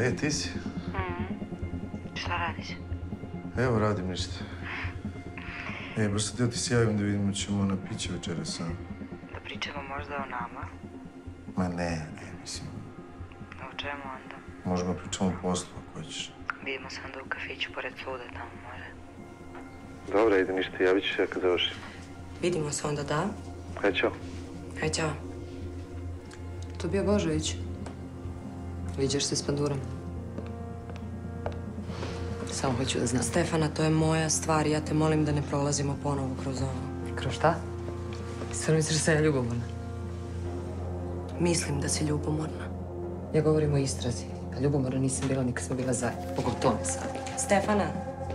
Ti si? Šta radiš? Evo, radim ništa. Baš sam htio ti se javim da vidimo ćemo na piće večeras, a? Da pričamo možda o nama? Ma ne, mislim. O čemu onda? Možemo pričamo o poslu, ako hoćeš. Vidimo se onda u kafiću pored suda, tamo može. Dobro, ide ništa, javit ću se kad završim. Vidimo se onda, da? Hajde, čao. Hajde, čao. To bio Božović. Viđaš se s Pandurom. Samo hoću da znam. Stefana, to je moja stvar i ja te molim da ne prolazimo ponovo kroz ovo. Kroz šta? Stvarno misliš da sam ja ljubomorna? Mislim da si ljubomorna. Ja govorim o istrazi. A ljubomorna nisam bila ni kad smo bila zajedno. Pogotovo me sad. Stefana!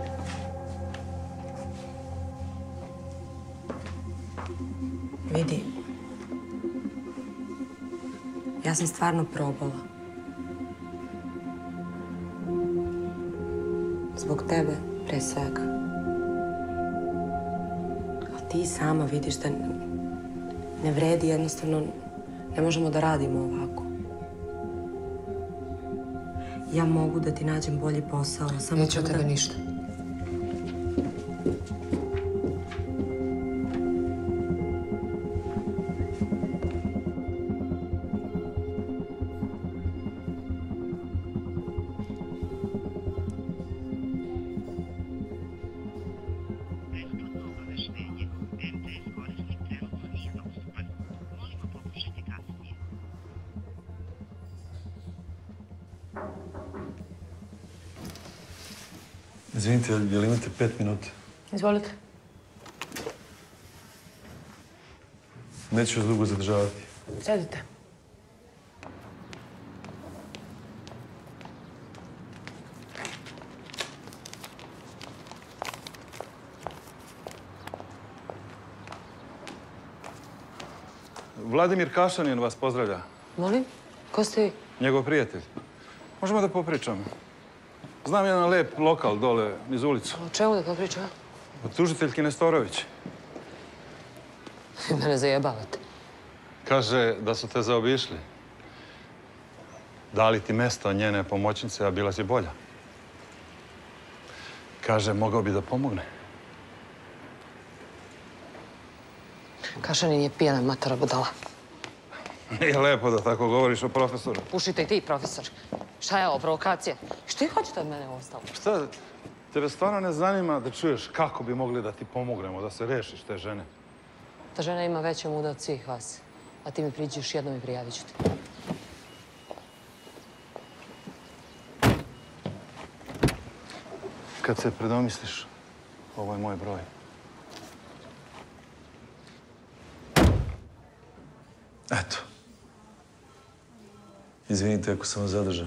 Vidi. Ja sam stvarno probala. Zbog tebe, pre svega. A ti sama vidiš da ne vredi, jednostavno ne možemo da radimo ovako. Ja mogu da ti nađem bolji posao, samo... Neću od tebe ništa. Izvinite, jel imate 5 minuta? Izvolite. Neću vas dugo zadržavati. Sedite. Vladimir Kašanin vas pozdravlja. Molim? Ko ste vi? Njegov prijatelj. Možemo da popričamo. Znam jedan lep lokal dole niz ulicu. O čemu da popričam? Od tužiteljke Nestorović. Mene zajebavate. Kaže da su te zaobišli. Dali ti mesto njene pomoćnice, a bila si bolja. Kaže, mogao bi da pomogne. Kašanin je pijana matara budala. Nije lepo da tako govoriš o profesoru. Pušite i ti, profesor. Šta je ovo, provokacija? Što vi hoćete od mene ostalo? Šta, tebe stvarno ne zanima da čuješ kako bi mogli da ti pomognemo, da se rešiš te žene? Ta žena ima veće muda od svih vas. A ti mi priđi još jednom i prijavit ću te. Kad se predomisliš, ovo je moj broj. Eto. Izvinite ako sam vas zadržao.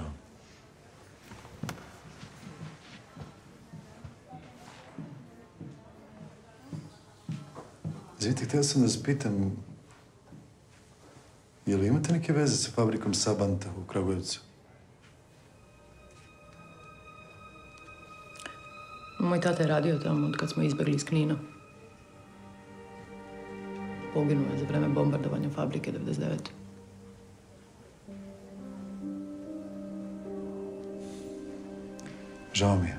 Izvinite, htio sam da vas pitam, je li imate neke veze sa fabrikom Sabanta u Kragujevcu? Moj tata je radio tamo od kad smo izbjegli iz Knina. Poginuo je za vreme bombardovanja fabrike 99. Žao mi je.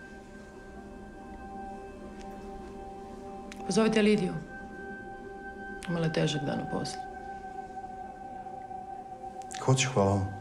Pozovite Lidiju. Imala je težak dan u poslu. Hoću, hvala vam.